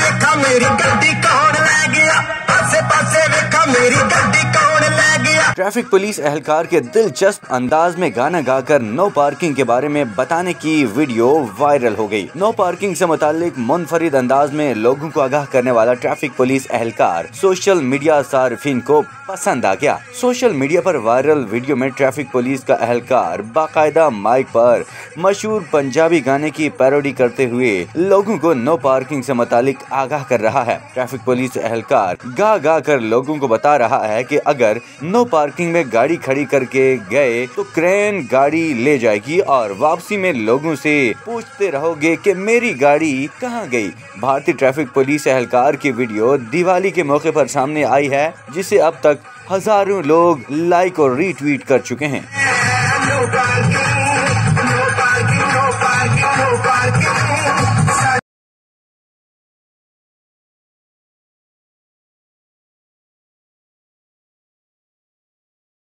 वेखा मेरी गड्डी कौन ले गया, आसे पासे वेखा मेरी गड्डी कौन ले गया। ट्रैफिक पुलिस एहलकार के दिलचस्प अंदाज में गाना गाकर नो पार्किंग के बारे में बताने की वीडियो वायरल हो गई। नो पार्किंग से मुतालिक मुनफरिद अंदाज में लोगों को आगाह करने वाला ट्रैफिक पुलिस एहलकार सोशल मीडिया सार्फिन को पसंद आ गया। सोशल मीडिया पर वायरल वीडियो में ट्रैफिक पुलिस का एहलकार बाकायदा माइक पर मशहूर पंजाबी गाने की पैरोडी करते हुए लोगों को नो पार्किंग से मुतालिक आगाह कर रहा है। ट्रैफिक पुलिस एहलकार गा कर लोगों को बता रहा है कि अगर नो पार्किंग में गाड़ी खड़ी करके गए तो क्रेन गाड़ी ले जाएगी और वापसी में लोगों से पूछते रहोगे कि मेरी गाड़ी कहाँ गई। भारतीय ट्रैफिक पुलिस एहलकार की वीडियो दिवाली के मौके पर सामने आई है, जिसे अब तक हजारों लोग लाइक और रीट्वीट कर चुके हैं।